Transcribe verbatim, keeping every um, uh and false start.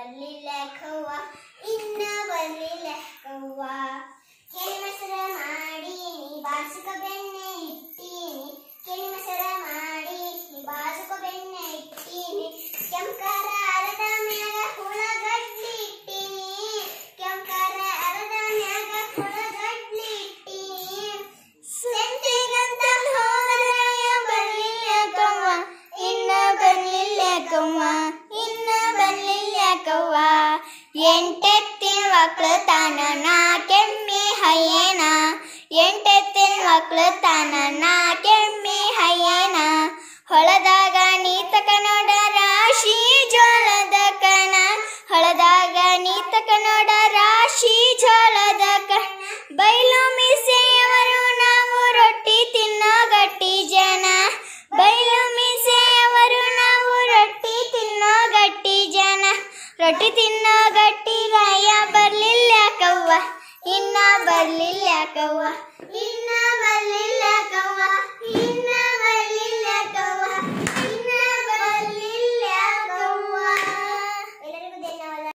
ಬರ್ಲಿಲ್ಲ ಕವ್ವ ಇನ್ನ ಬರ್ಲಿಲ್ಲ ಕವ್ವ ಕೆಳಿ ಮೊಸರ ಮಾಡಿ ನೀ ಬಾಸುಕ ಬೆಣ್ಣೆ ಇಟ್ಟೀನಿ ಕೆಳಿ ಮೊಸರ ಮಾಡಿ ನೀ ಬಾಸುಕ ಬೆಣ್ಣೆ ಇಟ್ಟೀನಿ ಕೆಂಕಾರ ಅರದ ಮ್ಯಾಗ ಹುಳಗಡ್ಲಿ ಇಟ್ಟೀನಿ ಕೆಂಕಾರ ಅರದ ಮ್ಯಾಗ ಹುಳಗಡ್ಲಿ ಇಟ್ಟೀನಿ ಸೆಂತಿಗಂತ ಹೋದರಾಯ ಬರ್ಲಿಲ್ಲ ಕವ್ವ ಇನ್ನ ಬರ್ಲಿಲ್ಲ ಕವ್ವ ಇನ್ನ ಬರ್ಲಿಲ್ಲ ಕವ್ವ ಎಂಟೆತ್ತಿನ ಮಕ್ಳು ತಾನ ನಾ ಕೆಮ್ಮಿ ಹಯ್ಯೇನ ಎಂಟೆತ್ತಿನ ಮಕ್ಳು ತಾನ ನಾ ಕೆಮ್ಮಿ ಹಯ್ಯೇನ ಹೊಳದಾಗ ನೀತಕ ನೋಡ ರಾಶಿ ಜೋಳದ ಕಣ ಹೊಳದಾಗ ನೀತಕ ನೋಡ ರಾಶಿ ಜೋಳದ ಕಣ ಬೈಲು ಮೀಸೆಯವರು ನಾವು ರೊಟ್ಟಿ ತಿನ್ನೋ ಗಟ್ಟಿ ಜನ ಬೈಲು ಮೀಸೆಯವರು ನಾವು ರೊಟ್ಟಿ ತಿನ್ನೋ ಗಟ್ಟಿ ಜನ ರೊಟ್ಟಿ ತಿನ್ನೋ ಗಟ್ಟಿ ಗಾಯ ಬರ್ಲಿಲ್ಲ ಕವ್ವ ಇನ್ನ ಬರ್ಲಿಲ್ಲ ಕವ್ವ